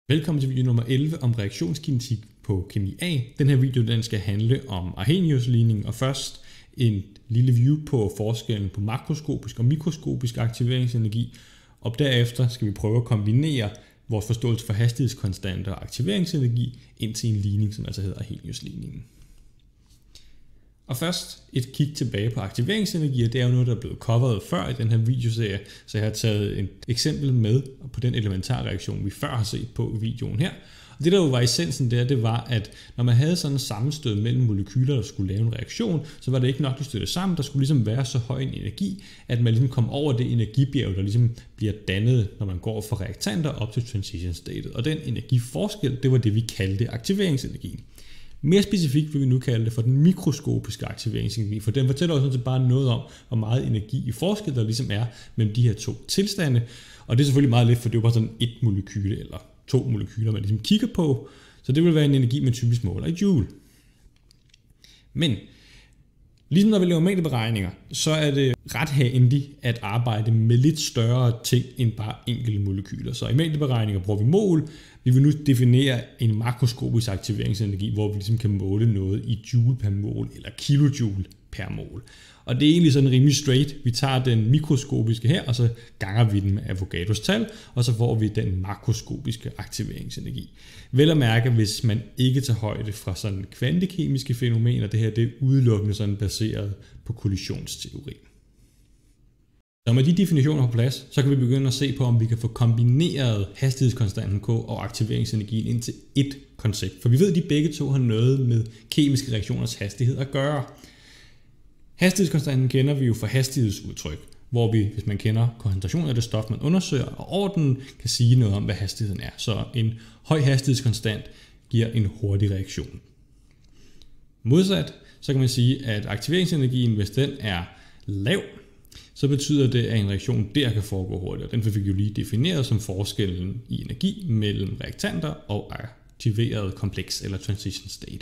Velkommen til video nummer 11 om reaktionskinetik på kemi A. Den her video den skal handle om Arrhenius-ligningen, og først en lille view på forskellen på makroskopisk og mikroskopisk aktiveringsenergi, og derefter skal vi prøve at kombinere vores forståelse for hastighedskonstanter og aktiveringsenergi ind til en ligning, som altså hedder Arrhenius-ligningen. Og først et kig tilbage på aktiveringsenergi, og det er jo noget, der er blevet coveret før i den her videoserie, så jeg har taget et eksempel med på den elementarreaktion, vi før har set på i videoen her. Og det der jo var essensen der, det var, at når man havde sådan en sammenstød mellem molekyler, der skulle lave en reaktion, så var det ikke nok, at de stødte sammen. Der skulle ligesom være så høj en energi, at man ligesom kom over det energibjerg, der ligesom bliver dannet, når man går fra reaktanter op til transition statet. Og den energiforskel, det var det, vi kaldte aktiveringsenergien. Mere specifikt vil vi nu kalde det for den mikroskopiske aktiveringsenergi, for den fortæller også bare noget om, hvor meget energi i forskel der ligesom er mellem de her to tilstande. Og det er selvfølgelig meget let, for det er jo bare sådan et molekyle eller to molekyler, man ligesom kigger på. Så det vil være en energi, man typisk måler i joule. Men ligesom når vi laver mængdeberegninger, så er det ret handy at arbejde med lidt større ting end bare enkelte molekyler. Så i mængdeberegninger bruger vi mol. Vi vil nu definere en makroskopisk aktiveringsenergi, hvor vi ligesom kan måle noget i joule per mol eller kilojoule per mol. Og det er egentlig sådan rimelig straight. Vi tager den mikroskopiske her, og så ganger vi den med Avogadros tal, og så får vi den makroskopiske aktiveringsenergi. Vel at mærke, hvis man ikke tager højde fra sådan kvantekemiske fænomener, det her det er udelukkende sådan baseret på kollisionsteori. Så med de definitioner på plads, så kan vi begynde at se på, om vi kan få kombineret hastighedskonstanten K og aktiveringsenergien ind til ét koncept. For vi ved, at de begge to har noget med kemiske reaktioners hastighed at gøre. Hastighedskonstanten kender vi jo fra hastighedsudtryk, hvor vi, hvis man kender koncentrationen af det stof, man undersøger, og ordenen, kan sige noget om, hvad hastigheden er. Så en høj hastighedskonstant giver en hurtig reaktion. Modsat, så kan man sige, at aktiveringsenergien, hvis den er lav, så betyder det, at en reaktion der kan foregå hurtigere. Den fik vi jo lige defineret som forskellen i energi mellem reaktanter og aktiveret kompleks eller transition state.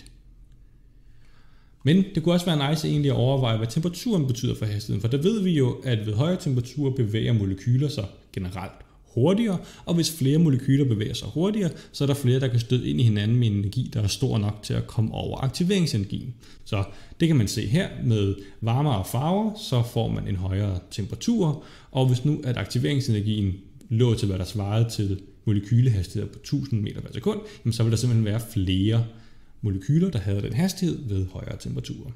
Men det kunne også være nice egentlig at overveje, hvad temperaturen betyder for hastigheden, for der ved vi jo, at ved højere temperaturer bevæger molekyler sig generelt hurtigere, og hvis flere molekyler bevæger sig hurtigere, så er der flere, der kan støde ind i hinanden med en energi, der er stor nok til at komme over aktiveringsenergien. Så det kan man se her med varmere farver, så får man en højere temperatur, og hvis nu at aktiveringsenergien lå til, hvad der svarede til molekylehastigheder på 1000 meter per sekund, så vil der simpelthen være flere molekyler, der havde den hastighed ved højere temperaturer.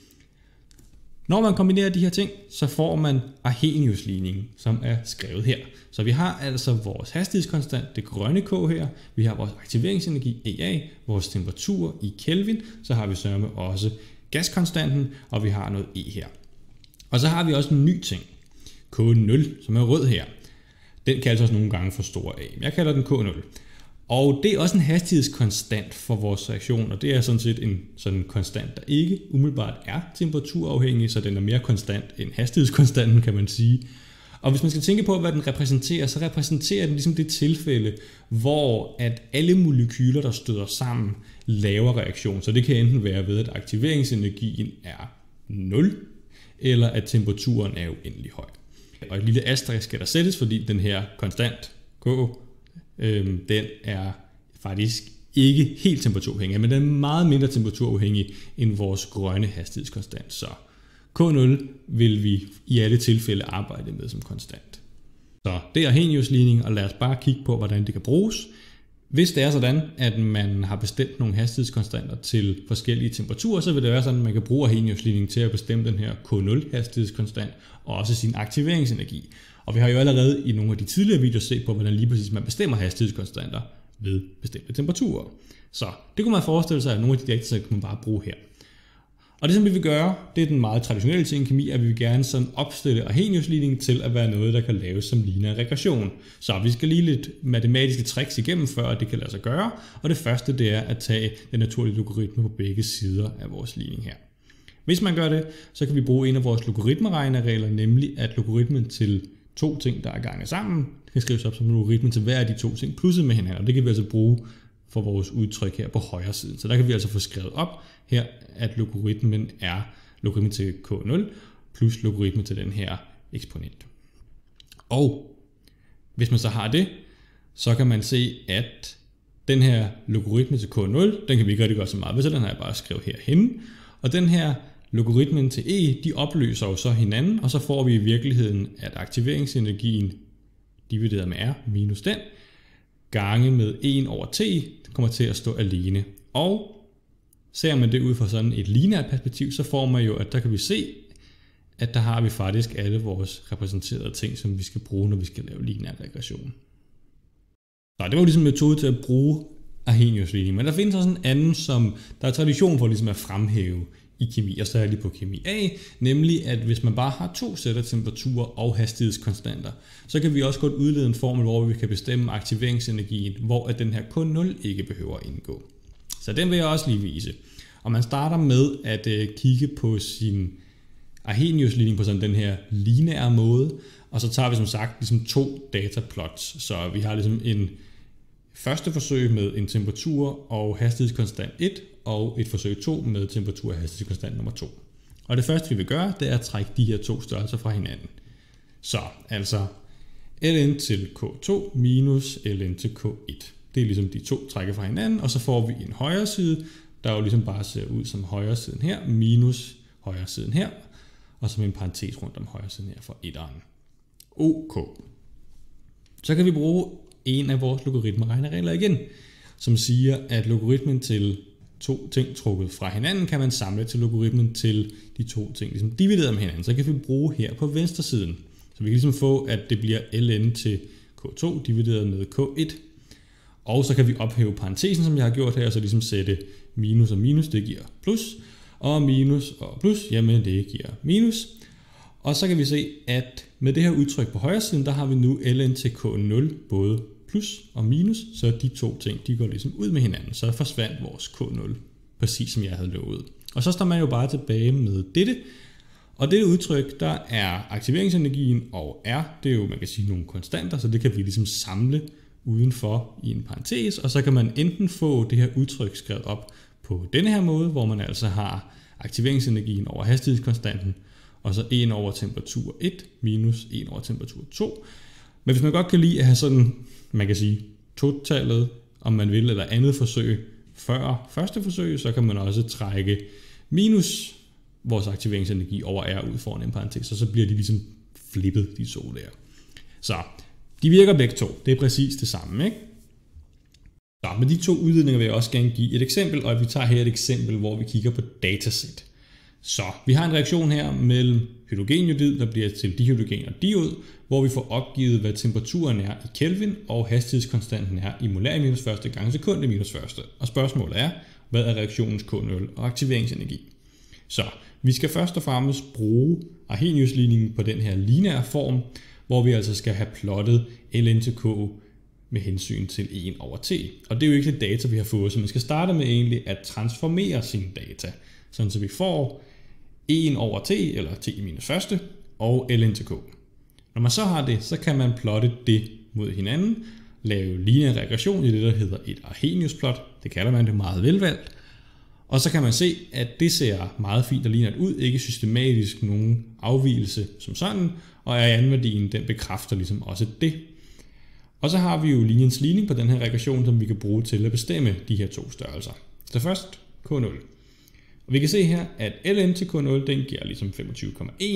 Når man kombinerer de her ting, så får man Arrhenius-ligningen, som er skrevet her. Så vi har altså vores hastighedskonstant, det grønne K her, vi har vores aktiveringsenergi EA, vores temperatur i Kelvin, så har vi sørme også gaskonstanten, og vi har noget E her. Og så har vi også en ny ting, K0, som er rød her. Den kaldes også nogle gange for stor A, men jeg kalder den K0. Og det er også en hastighedskonstant for vores reaktion, og det er sådan set en sådan konstant, der ikke umiddelbart er temperaturafhængig, så den er mere konstant end hastighedskonstanten, kan man sige. Og hvis man skal tænke på, hvad den repræsenterer, så repræsenterer den ligesom det tilfælde, hvor at alle molekyler, der støder sammen, laver reaktion. Så det kan enten være ved, at aktiveringsenergien er 0, eller at temperaturen er uendelig høj. Og et lille asterisk skal der sættes, fordi den her konstant K, den er faktisk ikke helt temperaturafhængig, men den er meget mindre temperaturafhængig end vores grønne hastighedskonstant. Så K0 vil vi i alle tilfælde arbejde med som konstant. Så det er Arrhenius-ligningen, og lad os bare kigge på, hvordan det kan bruges. Hvis det er sådan, at man har bestemt nogle hastighedskonstanter til forskellige temperaturer, så vil det være sådan, at man kan bruge Arrhenius-ligningen til at bestemme den her K0 hastighedskonstant og også sin aktiveringsenergi. Og vi har jo allerede i nogle af de tidligere videoer set på, hvordan lige præcis man bestemmer hastighedskonstanter ved bestemte temperaturer. Så det kunne man forestille sig, at nogle af de data kan man bare bruge her. Og det som vi vil gøre, det er den meget traditionelle ting i kemi, at vi vil gerne sådan opstille Arrhenius-ligningen til at være noget, der kan laves som lineær regression. Så vi skal lige lidt matematiske tricks igennem, før at det kan lade sig gøre. Og det første, det er at tage den naturlige logaritme på begge sider af vores ligning her. Hvis man gør det, så kan vi bruge en af vores logaritmeregneregler, nemlig at logaritmen til to ting, der er ganget sammen, kan skrives op som logaritmen til hver af de to ting plusset med hinanden. Og det kan vi altså bruge for vores udtryk her på højre side. Så der kan vi altså få skrevet op her, at logaritmen er logaritmen til K0 plus logaritmen til den her eksponent. Og hvis man så har det, så kan man se, at Den her logaritme til K0, den kan vi ikke rigtig gøre så meget ved, så den har jeg bare skrevet herhenne. Og den her logaritmen til E, de opløser jo så hinanden, og så får vi i virkeligheden, at aktiveringsenergien divideret med R minus den, gange med 1 over T, kommer til at stå alene. Og ser man det ud fra sådan et lineært perspektiv, så får man jo, at der kan vi se, at der har vi faktisk alle vores repræsenterede ting, som vi skal bruge, når vi skal lave lineær regression. Så det var ligesom en metode til at bruge Arrhenius-ligning, men der findes også en anden, som der er tradition for ligesom at fremhæve i kemi, og særligt på kemi A, nemlig at hvis man bare har 2 sæt af temperaturer og hastighedskonstanter, så kan vi også godt udlede en formel, hvor vi kan bestemme aktiveringsenergien, hvor at den her K0 ikke behøver at indgå. Så den vil jeg også lige vise. Og man starter med at kigge på sin Arrhenius-ligning på sådan den her lineære måde, og så tager vi som sagt ligesom 2 dataplots. Så vi har ligesom en første forsøg med en temperatur og hastighedskonstant 1, og et forsøg 2 med temperatur og hastighedskonstant nummer 2. Og det første vi vil gøre, det er at trække de her 2 størrelser fra hinanden. Så altså ln til K2 minus ln til K1. Det er ligesom de 2 trækker fra hinanden, og så får vi en højre side, der jo ligesom bare ser ud som højre siden her, minus højre siden her, og som en parentes rundt om højre siden her for 1'eren. OK. Så kan vi bruge en af vores logaritmeregneregler igen, som siger, at logaritmen til 2 ting trukket fra hinanden, kan man samle til logaritmen til de 2 ting ligesom divideret med hinanden. Så kan vi bruge her på venstre siden. Så vi kan ligesom få, at det bliver ln til K2 divideret med K1. Og så kan vi ophæve parentesen, som jeg har gjort her, så ligesom sætte minus og minus, det giver plus. Og minus og plus, jamen det giver minus. Og så kan vi se, at med det her udtryk på højre siden, der har vi nu ln til K0, både plus og minus, så de 2 ting, de går ligesom ud med hinanden. Så forsvandt vores K0, præcis som jeg havde lovet. Og så står man jo bare tilbage med dette. Og dette udtryk, der er aktiveringsenergien og R, det er jo, man kan sige, nogle konstanter, så det kan vi ligesom samle udenfor i en parentes, og så kan man enten få det her udtryk skrevet op på denne her måde, hvor man altså har aktiveringsenergien over hastighedskonstanten, og så 1 over temperatur 1 minus 1 over temperatur 2. Men hvis man godt kan lide at have sådan, man kan sige, totallet, om man vil, eller andet forsøg før første forsøg, så kan man også trække minus vores aktiveringsenergi over R ud foran en parentes, og så bliver de ligesom flippet, de 2 der. Så de virker begge 2. Det er præcis det samme, ikke? Så med de 2 udledninger vil jeg også gerne give et eksempel, og vi tager her et eksempel, hvor vi kigger på datasæt. Så vi har en reaktion her mellem hydrogenjodid, der bliver til dihydrogen og diod, hvor vi får opgivet, hvad temperaturen er i Kelvin, og hastighedskonstanten er i molær minus første gange sekund i minus første. Og spørgsmålet er, hvad er reaktionens K0 og aktiveringsenergi? Så vi skal først og fremmest bruge Arrhenius-ligningen på den her lineære form, hvor vi altså skal have plottet ln til K med hensyn til 1 over T. Og det er jo ikke det data, vi har fået, så man skal starte med egentlig at transformere sine data, sådan så vi får 1 over T, eller T minus første, og ln til K. Når man så har det, så kan man plotte det mod hinanden, lave lineær regression i det, der hedder et Arrhenius-plot. Det kalder man det meget velvalgt. Og så kan man se, at det ser meget fint og lineært ud, ikke systematisk nogen afvigelse som sådan, og R-værdien den bekræfter ligesom også det. Og så har vi jo linjens ligning på den her regression, som vi kan bruge til at bestemme de her 2 størrelser. Så først K0. Og vi kan se her, at ln til K0, den giver ligesom 25,1,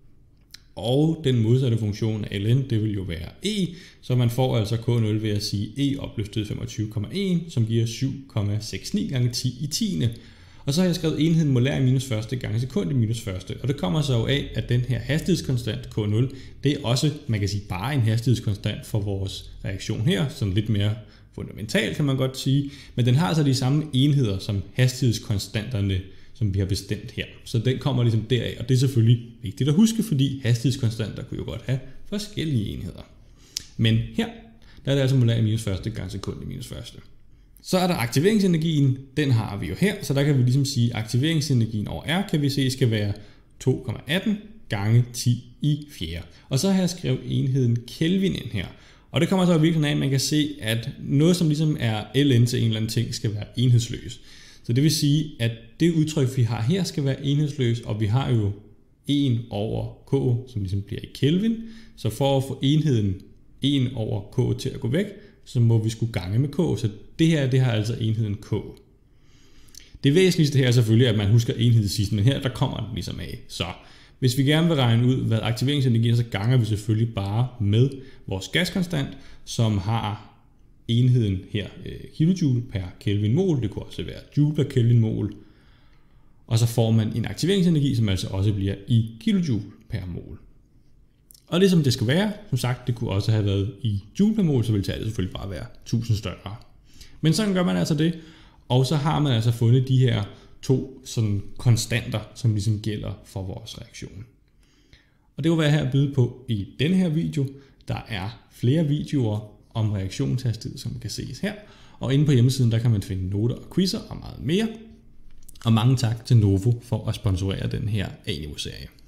og den modsatte funktion af ln, det vil jo være e, så man får altså K0 ved at sige e opløftet 25,1, som giver 7,69 gange 10 i 10. Og så har jeg skrevet enheden molær i minus første gange sekund i minus første, og det kommer så af, at den her hastighedskonstant K0, det er også, man kan sige, bare en hastighedskonstant for vores reaktion her, sådan lidt mere fundamentalt kan man godt sige, men den har altså de samme enheder som hastighedskonstanterne, som vi har bestemt her. Så den kommer ligesom deraf, og det er selvfølgelig vigtigt at huske, fordi hastighedskonstanter kunne jo godt have forskellige enheder. Men her, der er det altså molær i minus første gange sekund i minus første. Så er der aktiveringsenergien, den har vi jo her, så der kan vi ligesom sige, at aktiveringsenergien over R kan vi se skal være 2,18 gange 10 i 4. Og så har jeg skrevet enheden Kelvin ind her. Og det kommer så virkelig af, at man kan se, at noget som ligesom er ln til en eller anden ting skal være enhedsløs. Så det vil sige, at det udtryk vi har her skal være enhedsløs, og vi har jo 1 over k, som ligesom bliver i Kelvin. Så for at få enheden 1 over k til at gå væk, så må vi skulle gange med k. Så det her, det har altså enheden k. Det væsentligste her er selvfølgelig, at man husker enhed sidst, men her der kommer den ligesom af. Så hvis vi gerne vil regne ud, hvad aktiveringsenergi er, så ganger vi selvfølgelig bare med vores gaskonstant, som har enheden her kilojoule per Kelvin mol. Det kunne også være joule per Kelvin mol. Og så får man en aktiveringsenergi, som altså også bliver i kilojoule per mol. Og det som det skal være, som sagt, det kunne også have været i joule per mol, så ville tallet selvfølgelig bare være 1000 større. Men sådan gør man altså det, og så har man altså fundet de her to sådan konstanter, som ligesom gælder for vores reaktion. Og det var hvad jeg her at byde på i denne her video. Der er flere videoer om reaktionshastighed, som kan ses her. Og inde på hjemmesiden, der kan man finde noter og quizzer og meget mere. Og mange tak til Novo for at sponsorere den her A-niveau-serie.